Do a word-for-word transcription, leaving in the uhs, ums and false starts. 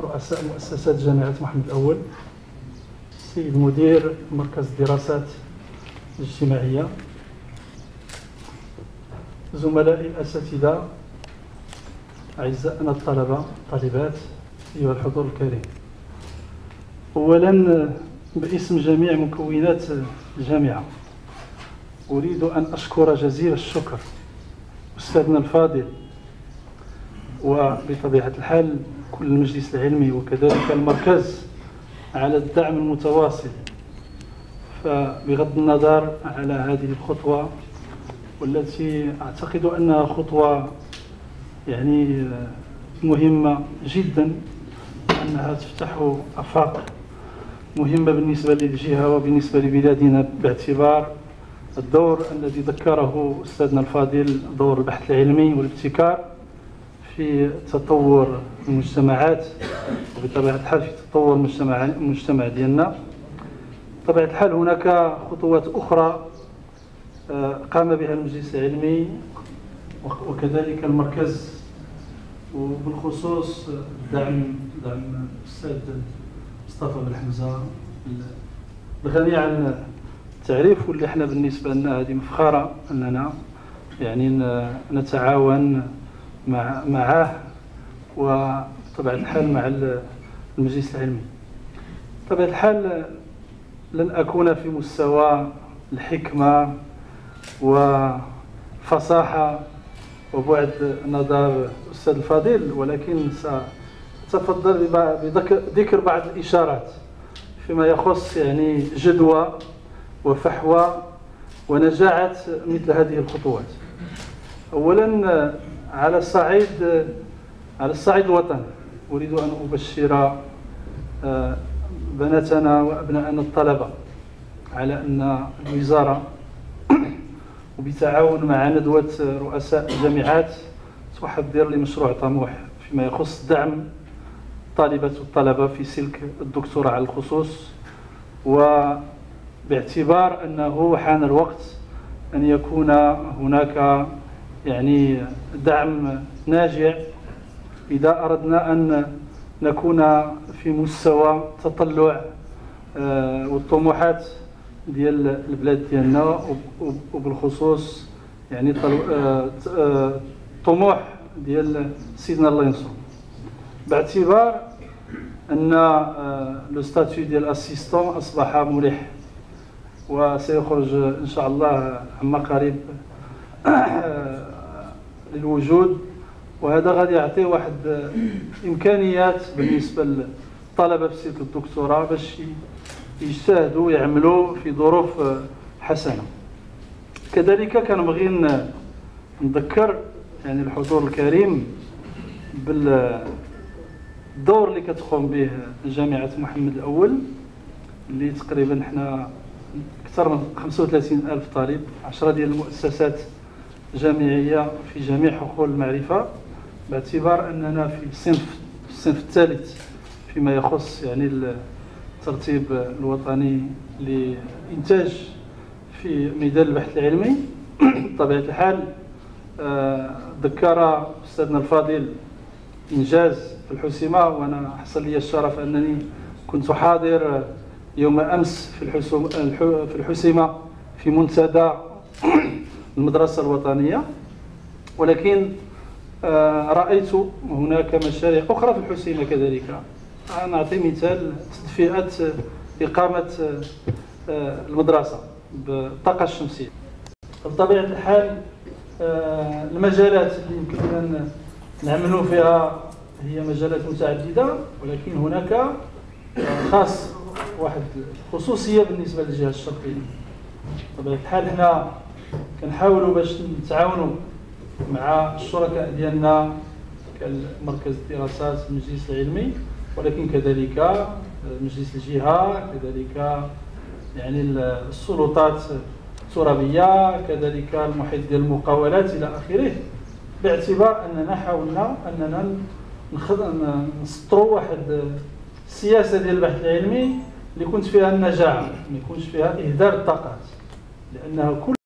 رؤساء مؤسسات جامعة محمد الأول، السيد مدير مركز الدراسات الاجتماعية، زملائي الأساتذة، أعزائنا الطلبة الطالبات، أيها الحضور الكريم. أولا باسم جميع مكونات الجامعة أريد أن أشكر جزيل الشكر أستاذنا الفاضل وبطبيعة الحال كل المجلس العلمي وكذلك المركز على الدعم المتواصل. فبغض النظر على هذه الخطوة والتي أعتقد أنها خطوة يعني مهمة جدا، أنها تفتح آفاق مهمة بالنسبة للجهة وبالنسبة لبلادنا، باعتبار الدور الذي ذكره أستاذنا الفاضل، دور البحث العلمي والابتكار في تطور المجتمعات وبطبيعة الحال في تطور المجتمع المجتمع ديالنا. بطبيعة الحال هناك خطوات أخرى قام بها المجلس العلمي وكذلك المركز، وبالخصوص دعم دعم الأستاذ مصطفى بن حمزة الغني عن التعريف، واللي احنا بالنسبة لنا هذه مفخرة أننا يعني نتعاون مع معه وبطبيعة الحال مع المجلس العلمي. بطبيعة الحال لن أكون في مستوى الحكمة وفصاحة وبعد نظر الأستاذ الفاضل، ولكن سأتفضل بذكر بعض الإشارات فيما يخص يعني جدوى وفحوى ونجاعة مثل هذه الخطوات. أولا على الصعيد على الصعيد الوطني أريد أن أبشر بناتنا وأبناءنا الطلبة على أن الوزارة وبالتعاون مع ندوة رؤساء الجامعات تحضر لمشروع طموح فيما يخص دعم طالبات والطلبة في سلك الدكتوراه على الخصوص، وباعتبار أنه حان الوقت أن يكون هناك يعني دعم ناجع إذا أردنا أن نكون في مستوى تطلع والطموحات ديال البلاد ديالنا، وبالخصوص يعني طموح ديال سيدنا الله ينصر، باعتبار أن لو ستاتيو ديال اسيستون أصبح مريح وسيخرج إن شاء الله عما قريب للوجود، وهذا غادي يعطي واحد إمكانيات بالنسبة للطلبة في سلك الدكتوراه باش يجتهدوا يعملوا في ظروف حسنة. كذلك كنبغي نذكر يعني الحضور الكريم بالدور اللي كتقوم به جامعة محمد الأول، اللي تقريبا حنا أكثر من خمسة وثلاثين ألف طالب، عشرة ديال المؤسسات جامعية في جميع حقول المعرفة، باعتبار أننا في الصنف الصنف الثالث فيما يخص يعني الترتيب الوطني لإنتاج في ميدان البحث العلمي. بطبيعة الحال ذكر أستاذنا الفاضل إنجاز في الحسيمة، وأنا حصل لي الشرف أنني كنت حاضر يوم أمس في في الحسيمة في منتدى المدرسة الوطنية، ولكن رأيت هناك مشاريع أخرى في الحسيمة كذلك. نعطي مثال تدفئة إقامة المدرسة بالطاقة الشمسية. بطبيعة الحال المجالات اللي يمكننا نعملوا فيها هي مجالات متعددة، ولكن هناك خاص واحد خصوصية بالنسبة للجهة الشرقية. بطبيعة الحال حنا كنحاولوا باش نتعاونوا مع الشركاء ديالنا كمركز الدراسات المجلس العلمي، ولكن كذلك مجلس الجهة، كذلك يعني السلطات الترابية، كذلك المحيط ديال المقاولات إلى آخره، باعتبار أننا حاولنا أننا نسطروا واحد السياسة ديال البحث العلمي اللي كنت فيها النجاعة، ما يكونش فيها إهدار الطاقات، لأنها كل